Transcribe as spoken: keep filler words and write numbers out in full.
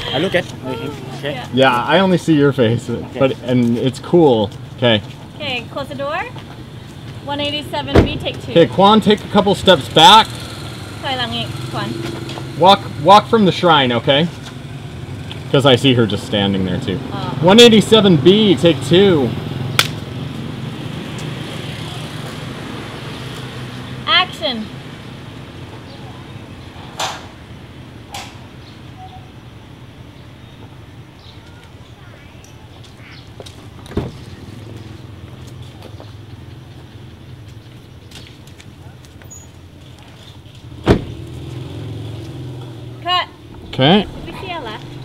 I look at him. Okay. Yeah. Yeah, I only see your face, but and it's cool. Okay. Okay, close the door. one eighty-seven B, take two. Okay, Kwan, take a couple steps back. ถอยหลังอีก Kwan. Walk, walk from the shrine, okay? Because I see her just standing there too. Oh. one eighty-seven B, take two. Action. Cut. Okay.